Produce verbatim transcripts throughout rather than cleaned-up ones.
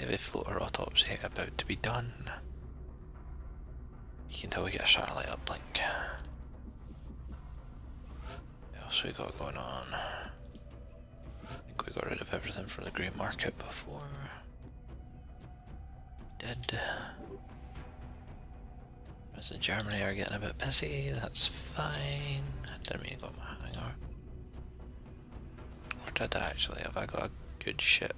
heavy floater autopsy about to be done. You can tell we get a satellite uplink. What else we got going on? I think we got rid of everything for the grey market before. We did. As in Germany are getting a bit busy, that's fine. Didn't mean to go my hangar. Or did I actually? Have I got a good ship?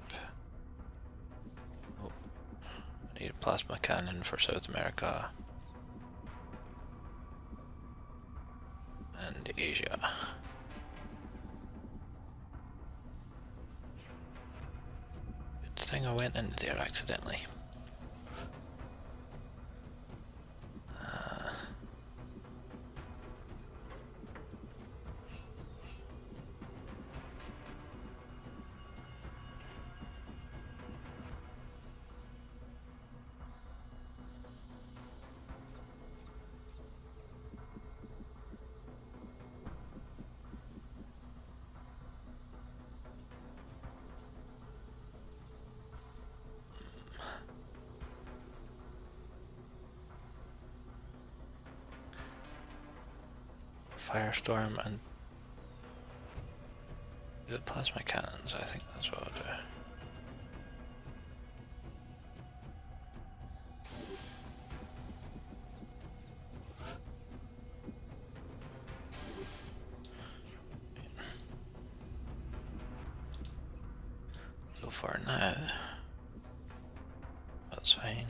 Oh, I need a plasma cannon for South America. And Asia. Good thing I went in there accidentally. Firestorm and the plasma cannons, I think that's what I'll do. So for now, that's fine.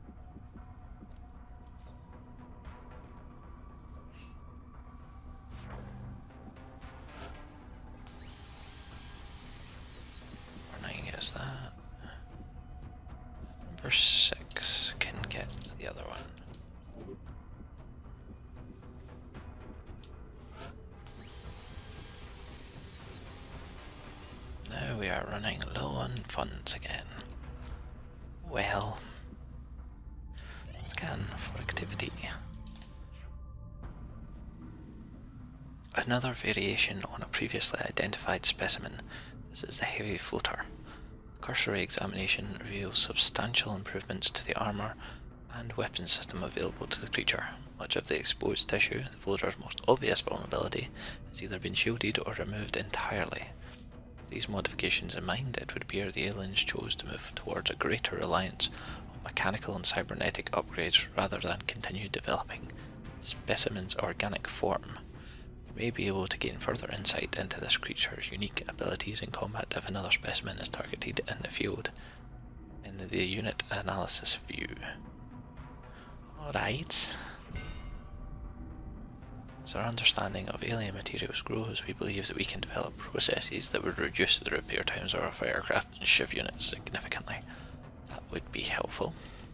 Number six can get the other one. Now we are running low on funds again. Well, scan for activity. Another variation on a previously identified specimen. This is the heavy floater. Cursory examination reveals substantial improvements to the armour and weapons system available to the creature. Much of the exposed tissue, the floater's most obvious vulnerability, has either been shielded or removed entirely. With these modifications in mind, it would appear the aliens chose to move towards a greater reliance on mechanical and cybernetic upgrades rather than continue developing the specimen's organic form. May be able to gain further insight into this creature's unique abilities in combat if another specimen is targeted in the field in the unit analysis view. Alright. As our understanding of alien materials grows, we believe that we can develop processes that would reduce the repair times of our firecraft and shiv units significantly. That would be helpful.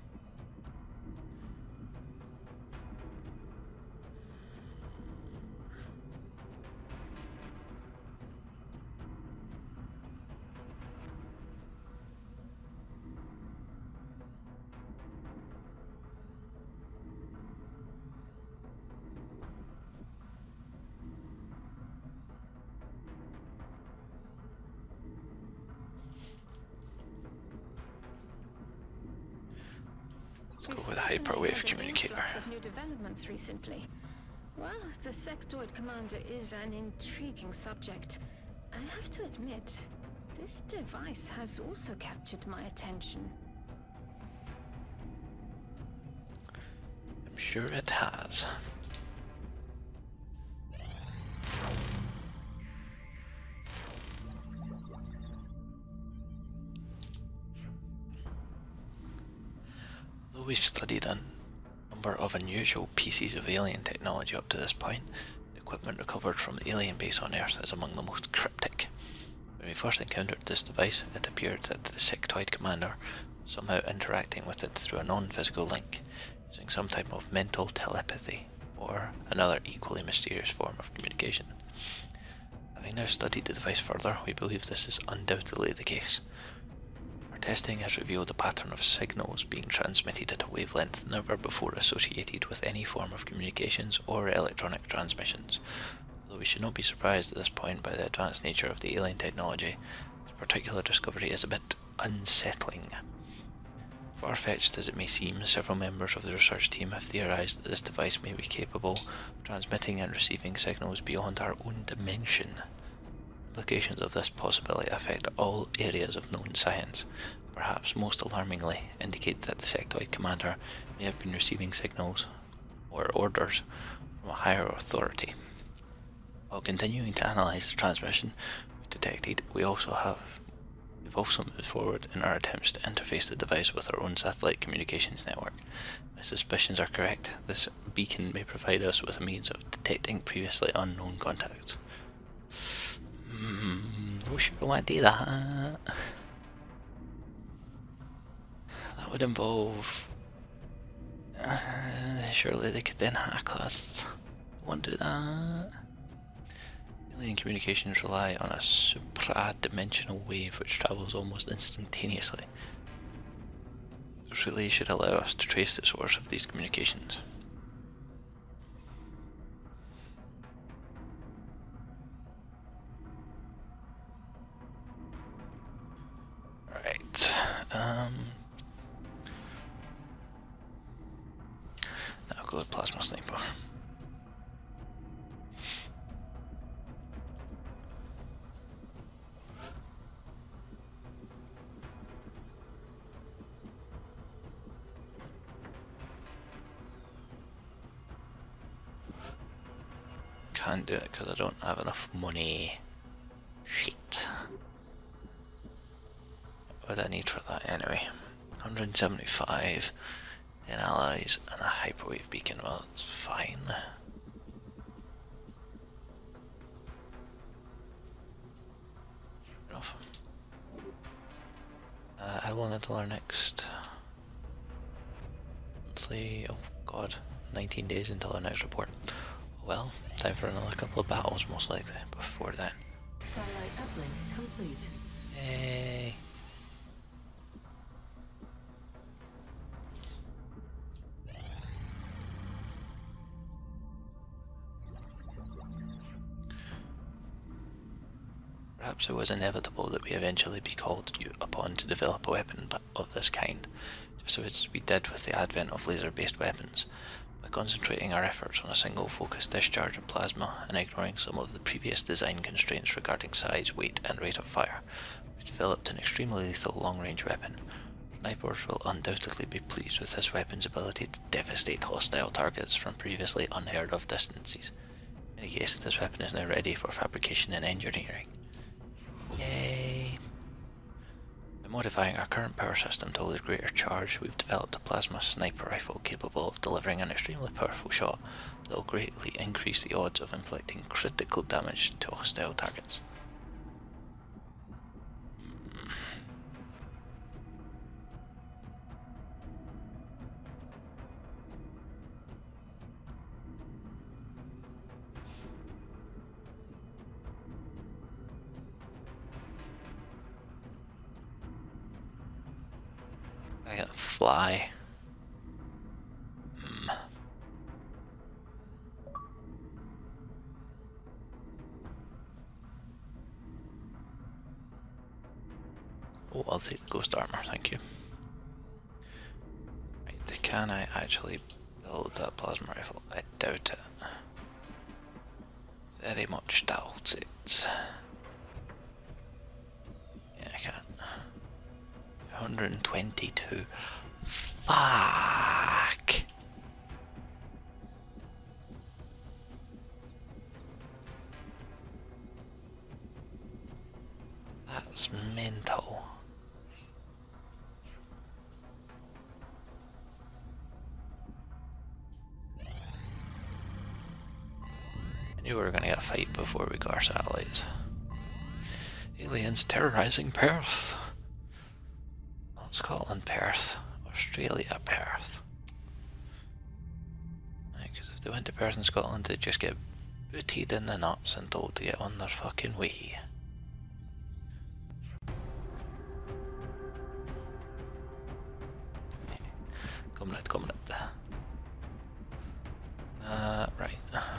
Let's go with a hyperwave communicator. Of new developments recently. Well, the sectoid commander is an intriguing subject. I have to admit, this device has also captured my attention. I'm sure it has. Although we've studied a number of unusual pieces of alien technology up to this point, the equipment recovered from the alien base on Earth is among the most cryptic. When we first encountered this device, it appeared that the sectoid commander was somehow interacting with it through a non-physical link, using some type of mental telepathy, or another equally mysterious form of communication. Having now studied the device further, we believe this is undoubtedly the case. Testing has revealed a pattern of signals being transmitted at a wavelength never before associated with any form of communications or electronic transmissions. Although we should not be surprised at this point by the advanced nature of the alien technology, this particular discovery is a bit unsettling. Far-fetched as it may seem, several members of the research team have theorized that this device may be capable of transmitting and receiving signals beyond our own dimension. Implications of this possibility affect all areas of known science. Perhaps most alarmingly, indicate that the sectoid commander may have been receiving signals or orders from a higher authority. While continuing to analyze the transmission we've detected, we also have we've also moved forward in our attempts to interface the device with our own satellite communications network. My suspicions are correct. This beacon may provide us with a means of detecting previously unknown contacts. Hmm, we sure want to do that. That would involve... Uh, surely they could then hack us. Won't do that. Alien communications rely on a supra-dimensional wave which travels almost instantaneously. This relay should allow us to trace the source of these communications. Right. Um, now I'll go with Plasma Sniper. Can't do it because I don't have enough money. Shit. What do I need for that anyway? one hundred seventy-five, ten allies, and a hyperwave beacon. Well, it's fine. Enough. Uh, how long until our next? Monthly. Oh god, nineteen days until our next report. Well, time for another couple of battles, most likely, before then. Satellite uplink complete. Yay. Perhaps it was inevitable that we eventually be called upon to develop a weapon of this kind, just as we did with the advent of laser-based weapons. By concentrating our efforts on a single focused discharge of plasma and ignoring some of the previous design constraints regarding size, weight and rate of fire, we developed an extremely lethal long-range weapon. Snipers will undoubtedly be pleased with this weapon's ability to devastate hostile targets from previously unheard of distances. In any case, this weapon is now ready for fabrication and engineering. Yay! By modifying our current power system to hold a greater charge, we've developed a plasma sniper rifle capable of delivering an extremely powerful shot that will greatly increase the odds of inflicting critical damage to hostile targets. I can fly. Hmm. Oh, I'll take the ghost armor, thank you. Right, can I actually build that plasma rifle? I doubt it. Very much doubt it. Yeah, I can. one hundred twenty-two. Fuck. That's mental. I knew we were gonna get a fight before we got our satellites. Aliens terrorizing Perth. Scotland, Perth. Australia, Perth. Because if they went to Perth in Scotland, they'd just get booted in the nuts and told to get on their fucking way. Comrade, comrade. Uh, right.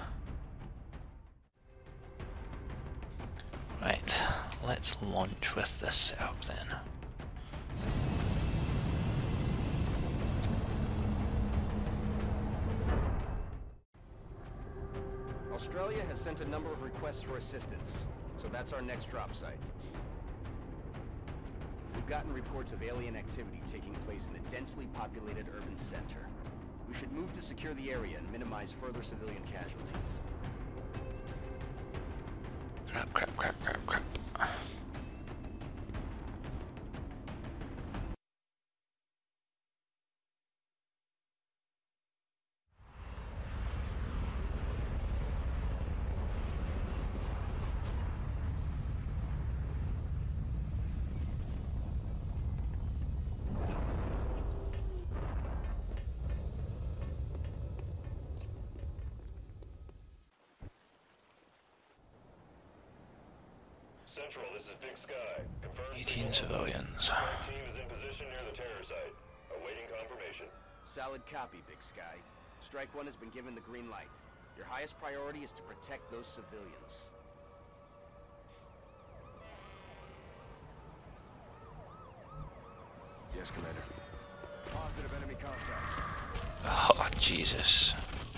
Right, let's launch with this setup then. Australia has sent a number of requests for assistance, so that's our next drop site. We've gotten reports of alien activity taking place in a densely populated urban center. We should move to secure the area and minimize further civilian casualties. Crap, crap, crap, crap, crap. Central, this is Big Sky. Confirmed eighteen civilians. Strike team is in position near the terror site. Awaiting confirmation. Solid copy, Big Sky. Strike One has been given the green light. Your highest priority is to protect those civilians. Yes, Commander. Positive enemy contacts. Oh, Jesus.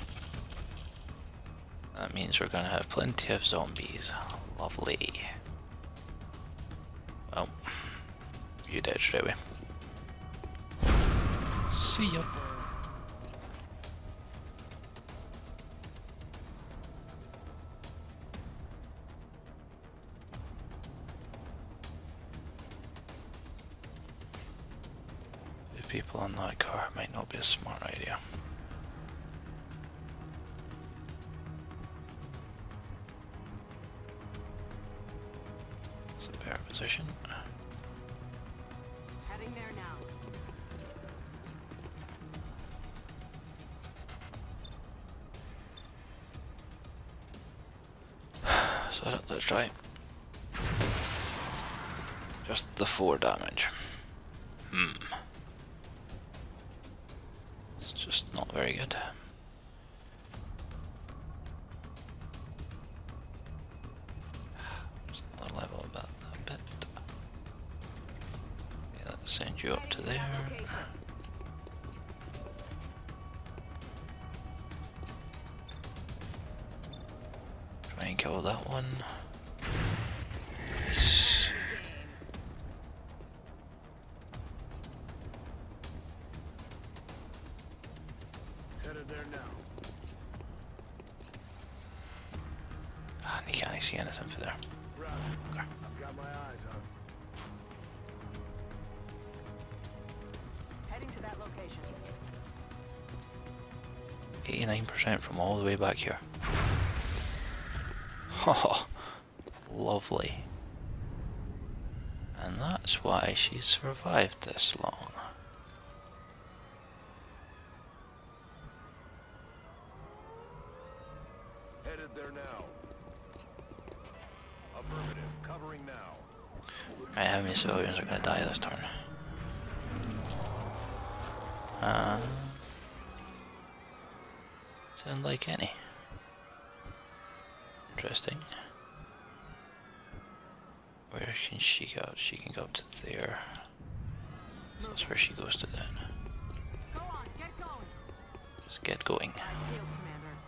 That means we're gonna have plenty of zombies. Lovely. Well, you dead straight away. See ya. Two people on that car might not be a smart idea. It's a better position. Heading there now. So let's try. Just the four damage. Hmm. It's just not very good. Just another level about that bit. Yeah, let's send you up to there. Try and kill that one. Nice. Headed there now. Ah, you can't see anything for there. Right. Okay. I've got my eyes on. Heading to that location. eighty-nine percent from all the way back here. Oh, lovely. And that's why she's survived this long. Headed there now. Affirmative. Covering now. Right, how many civilians are going to die this turn? Uh, sound like any. Interesting. Where can she go? She can go up to there. So that's where she goes to then. Go on, get going. Let's get going. Ideal, Commander.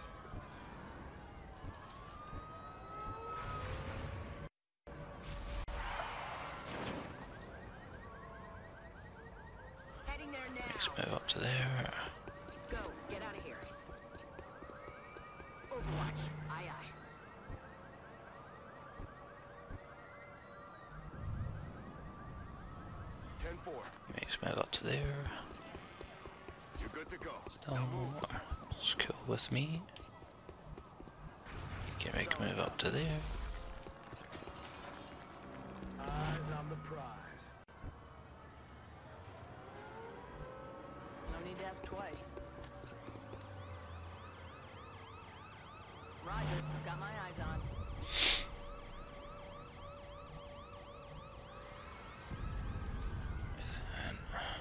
Heading there now. Let's move up to there. Go, get out of here. Overwatch. Aye, aye. ten four. Makes move up to there. You're good to go. Still it's cool with me. You can make a move up to there. Eyes on the prize. No need to ask twice. Roger, got my eyes on. And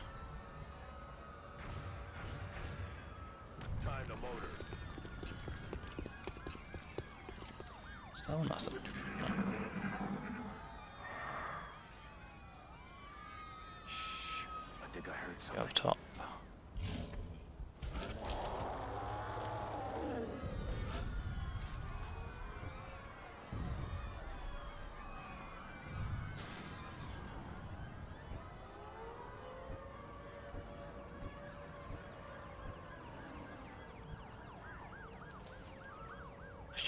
Time to motor. still nothing. No. Shh. I think I heard Go something. up top.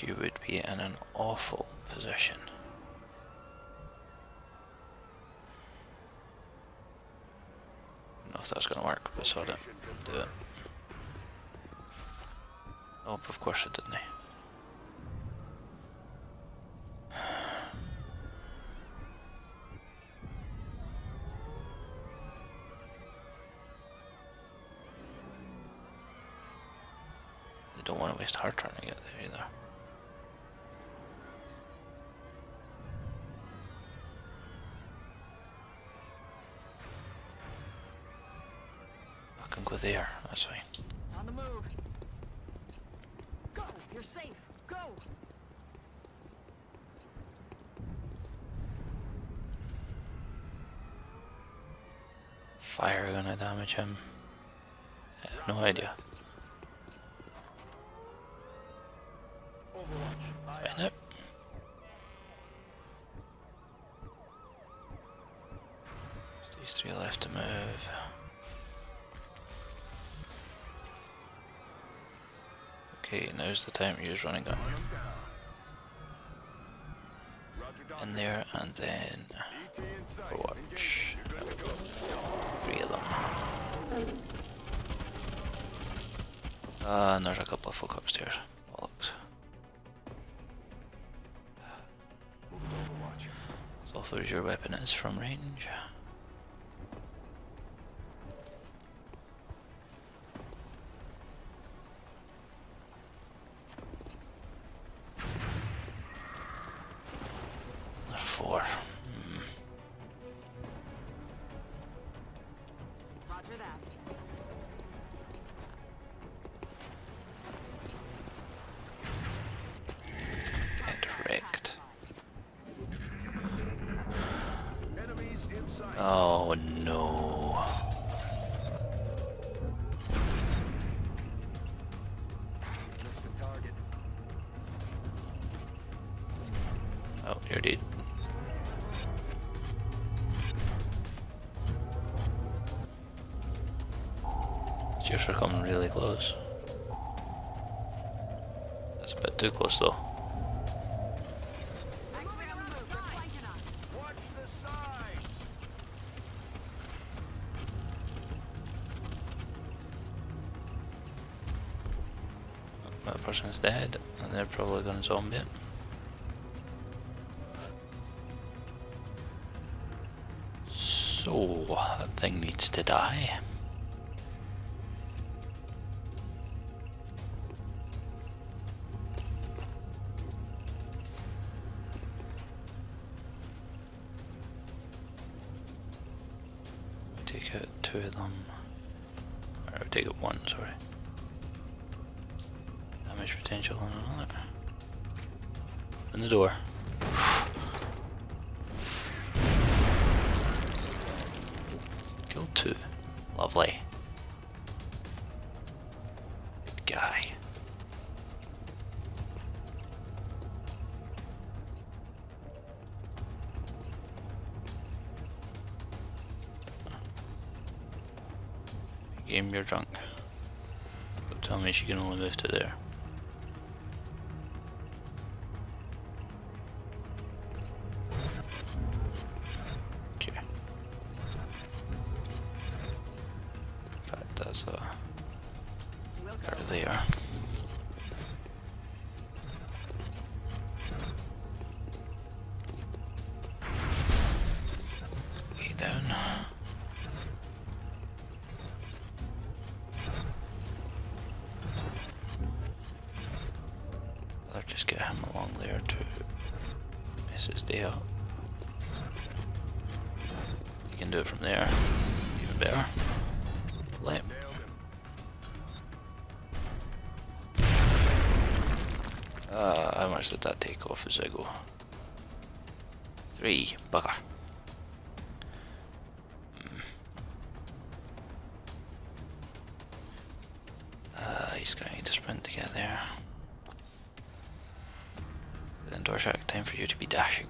you would be in an awful position. I don't know if that's going to work, but sod it. Do it. Oh, of course it didn't. They don't want to waste hard trying to get there either. I can go there, that's fine. On the move. Go! You're safe! Go! Fire gonna damage him? I have no idea. Find it. These three left to move. Okay, now's the time to use running gun. In there and then Overwatch. Three of them. Ah, uh, and there's a couple of folk upstairs. Bollocks. So far as your weapon is from range. Four. Hmm. Roger that. Get wrecked. Oh no. Oh, you're dead. Cheers for coming really close. That's a bit too close though. That person's dead, and they're probably gonna zombie it. So, that thing needs to die. Take out two of them. Or take out one, sorry. Damage potential on another. In the door. Kill two. Lovely. Good guy. Game, you're drunk. Don't tell me she can only move to there. Okay. In fact, that's uh, there they are. Lay down. I'll just get him along there to mess his day up. You can do it from there, even better. Lamp. Uh, how much did that take off as I go? Three, bugger. Hmm. Uh, he's gonna need to sprint to get there. Then Dorshak, time for you to be dashing.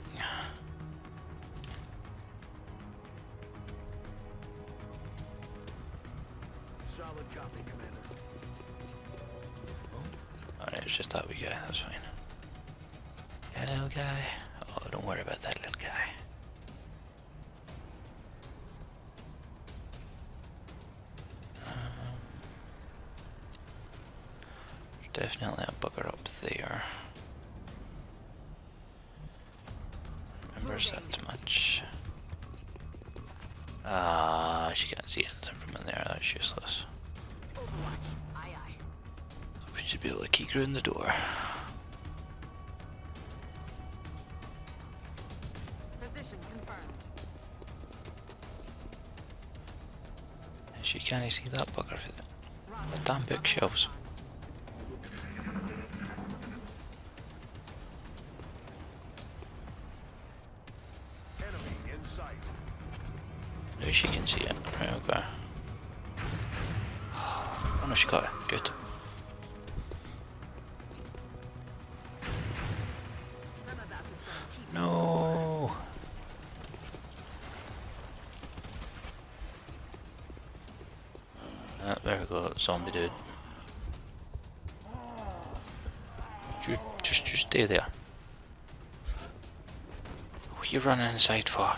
Solid copy, Commander. Oh, it's just that wee guy, that's fine. little guy. Oh, don't worry about that little guy. Um, there's definitely a bugger up there. Remember that much. Ah, uh, she can't see anything from in there. That's useless. Aye, aye. So we should be able to kick her in the door. Position confirmed. And she can't see that bugger for the, the damn bookshelves. No, she can see it. Right, okay. Oh no, she got it. Good. No. Ah, there we go, zombie dude. Just, just, just stay there. What are you running inside for?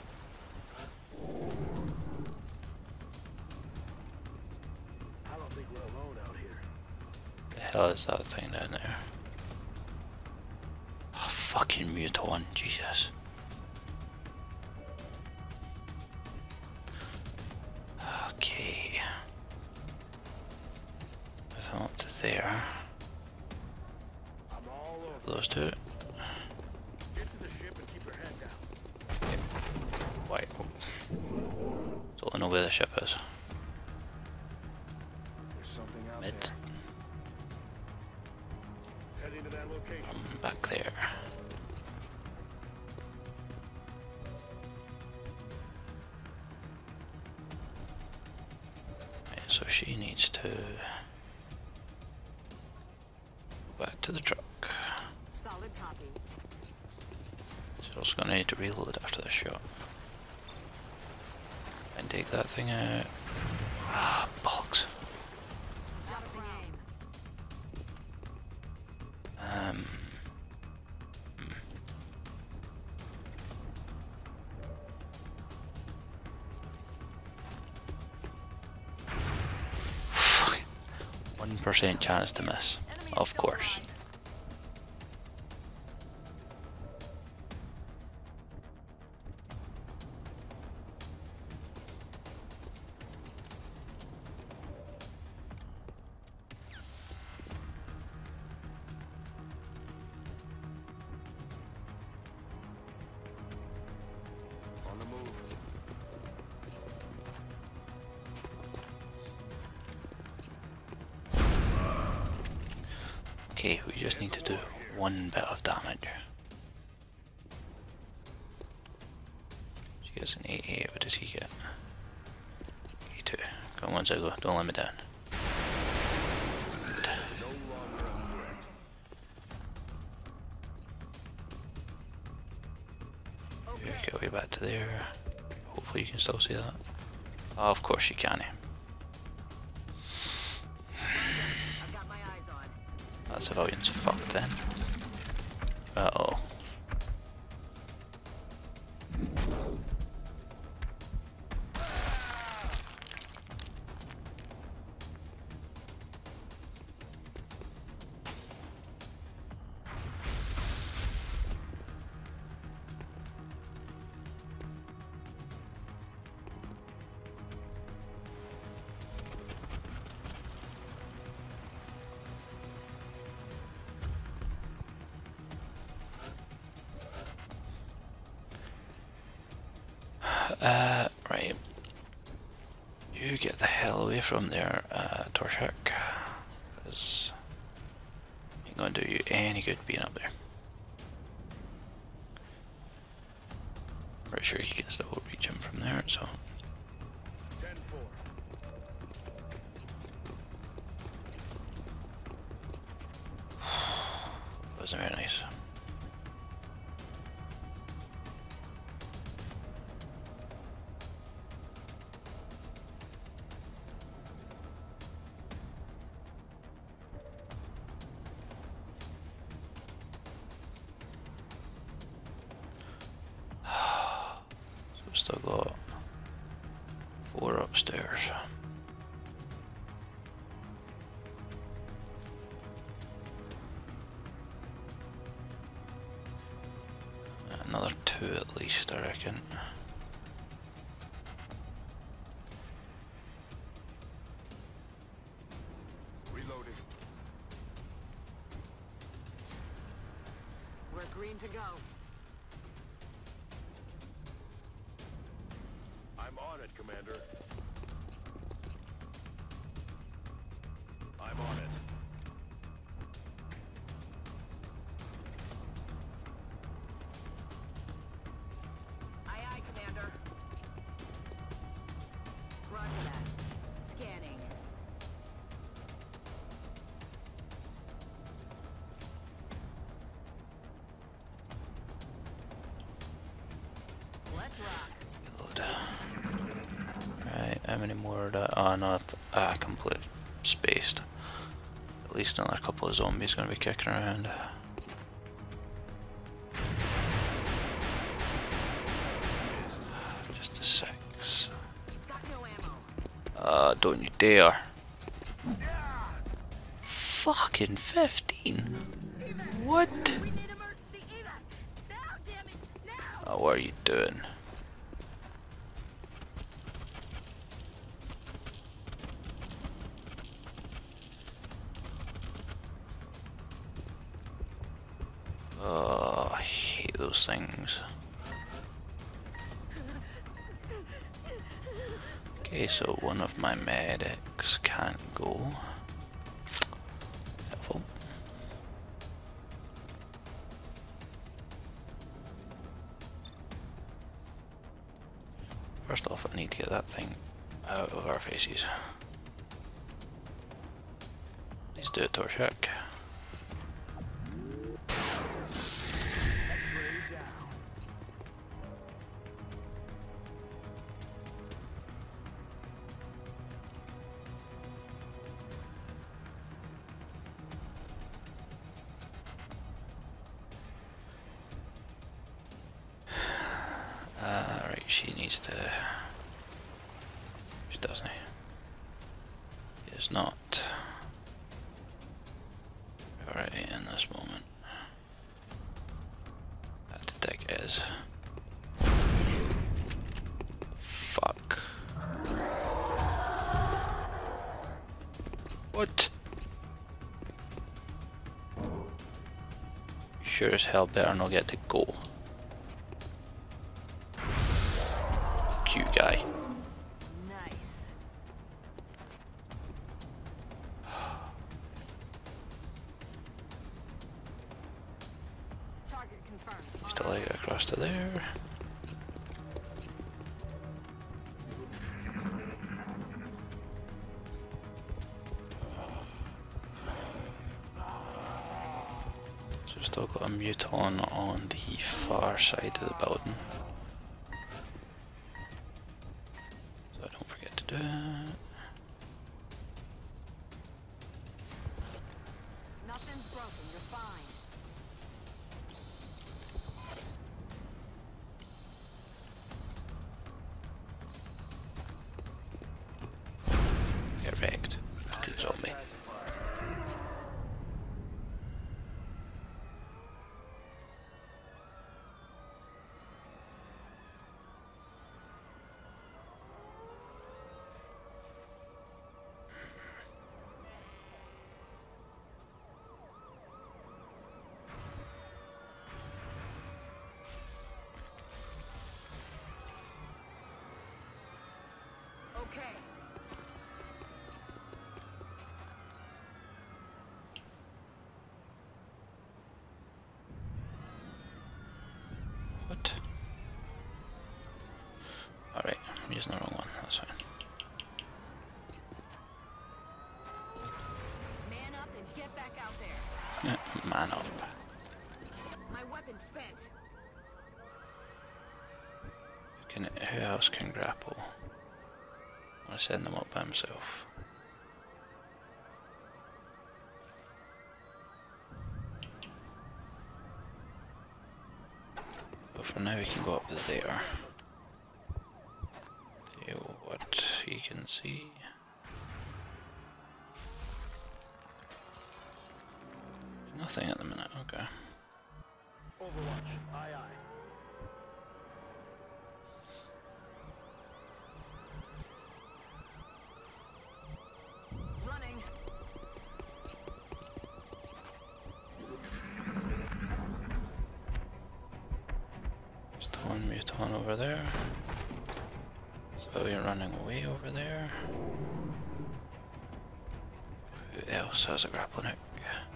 The hell is that thing down there? Oh, fucking muton, Jesus. Okay. Move on up to there. Those two. Yep. Wait. So I know where the ship is. Mid. I'm back there. Right, so she needs to go back to the truck. Solid copy. She's also gonna need to reload after this shot. And take that thing out. Ah, bollocks. Um. hmm. One percent chance to miss, of course. On the move. Okay, we just need to do one bit of damage. She gets an eighty-eight, what does he get? eighty-two. Come on, Ziggo, don't let me down. Good. Okay, get way back to there. Hopefully you can still see that. Oh, of course you can. I've got my eyes on. That civilian's fucked then. Uh oh. Uh, right. You get the hell away from there, uh, Torshak, because it ain't gonna do you any good being up there. Pretty sure you can still reach him from there, so. ten four. Wasn't very nice. we've still got four upstairs. Another two at least, I reckon. Reloading. We're green to go. I'm on it, Commander. I'm on it. Aye, aye, Commander. Roger that. Scanning. Let's rock. Reload. Right, how many more are there? Oh no, ah, complete spaced. At least another couple of zombies gonna be kicking around. Just a six. Got no ammo. Uh, don't you dare. Fucking fifteen. What? We need emergency evac. Now, damn it. Now. Oh, what are you doing? Oh, I hate those things. Okay, so one of my medics can't go. Helpful. First off, I need to get that thing out of our faces. Let's do a torch check. Uh, right, she needs to. She doesn't. He is not. Alright, in this moment. That deck is. Fuck. What? Sure as hell better not get to go. Cute guy. Nice. Target confirmed. Still like it across to there. So we've still got a muton on the far side of the building. So I don't forget to do it. Nothing's broken. You're fine. Get wrecked. Good zombie. Okay. What? Alright, I'm using the wrong one, that's fine. Man up and get back out there. Man up. My weapon's spent. Can, who else can grapple? I want to send them up by himself. But for now we can go up there. Okay, what you can see. Nothing at the minute, okay. Overwatch, aye aye. Running. There's the one muton over there. Civilian running away over there. Who else has a grappling hook?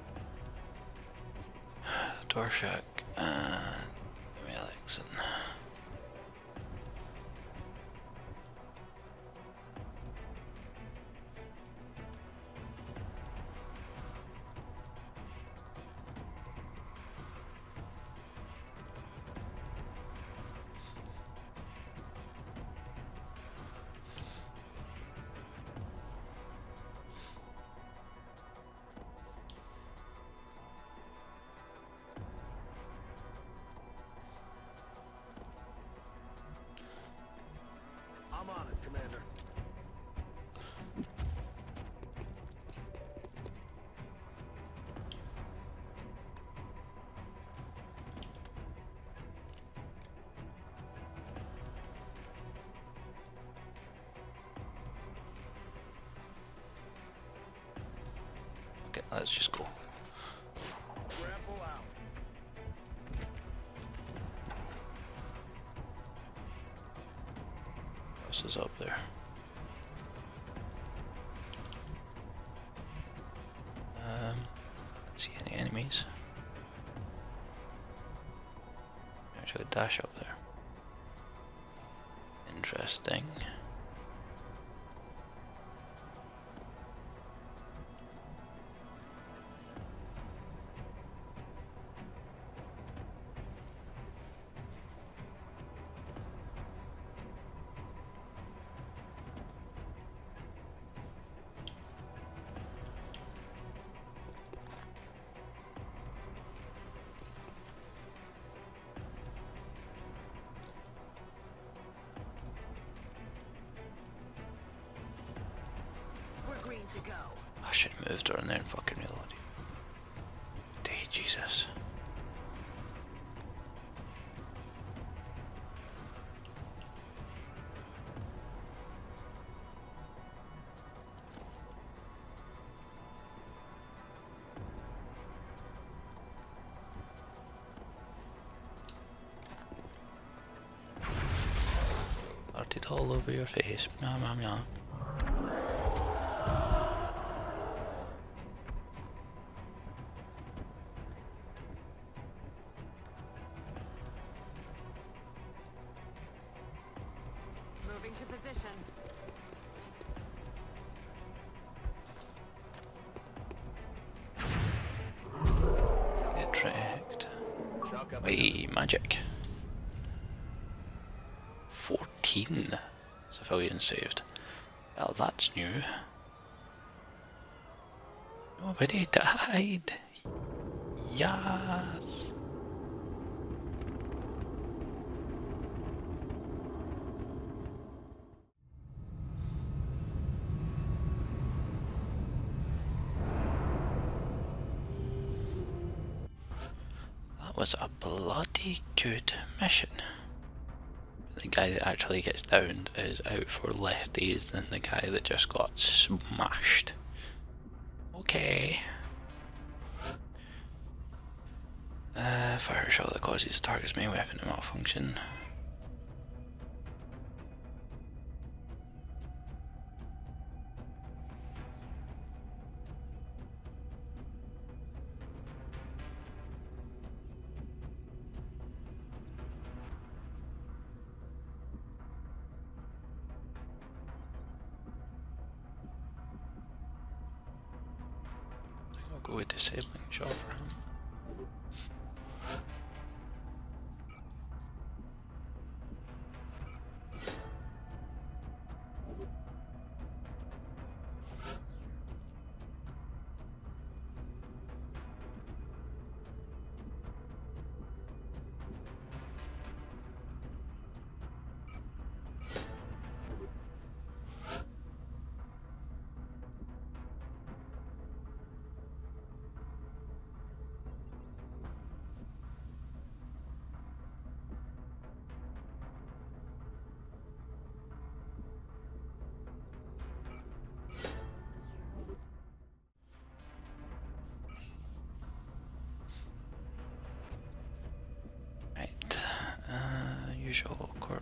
Dorshak and Melixon. I'm on it, Commander. Okay, let's just go. Grapple out. This is up there. Um, don't see any enemies. There's a dash up there. Interesting. We're green to go. I should have moved around there and fucking reloaded. Day Jesus. Farted all over your face. Meow meow meow. Moving to position. Get tricked. Chalk up. Wait, magic. fourteen civilians saved. Well, that's new. Nobody died. Yes. That was a bloody good mission. The guy that actually gets downed is out for less days than the guy that just got smashed. Okay. Uh, fire shot that causes target's main weapon to malfunction. I'll go with disabling shot for him.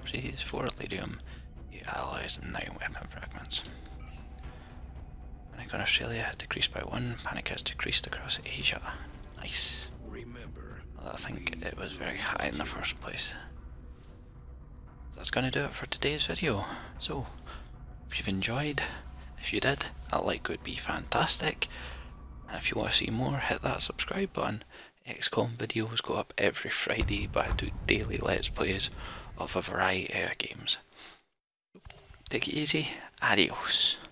properties, four Iridium, eight alloys, and nine weapon fragments. Panic on Australia had decreased by one, panic has decreased across Asia. Nice. Remember, Well, I think it was very high in the first place. That's going to do it for today's video. So, if you've enjoyed, if you did, a like would be fantastic. And if you want to see more, hit that subscribe button. Xcom videos go up every Friday, but I do daily Let's Plays of a variety of games. Take it easy, adios.